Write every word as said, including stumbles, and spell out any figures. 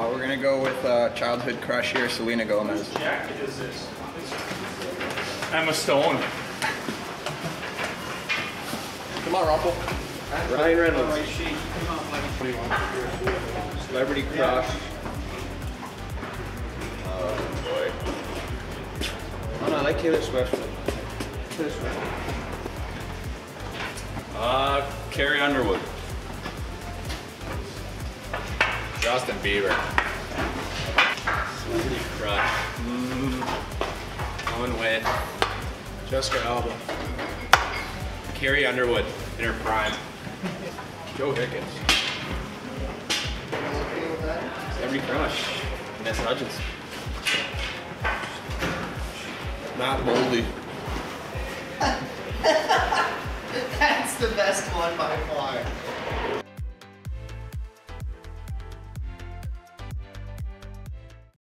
Uh, we're gonna go with uh, childhood crush here, Selena Gomez. Whose jacket is this? Emma Stone. Come on, Rumpel. Ryan Reynolds. Celebrity crush. Oh boy. Oh no, I like Taylor Swift. Taylor Swift. Uh, Carrie Underwood. Justin Bieber. Celebrity crush. Mm, going with Jessica Alba. Carrie Underwood in her prime. Joe Higgins. Celebrity crush. Vanessa Hudgens. Matt Boldy. That's the best one by far.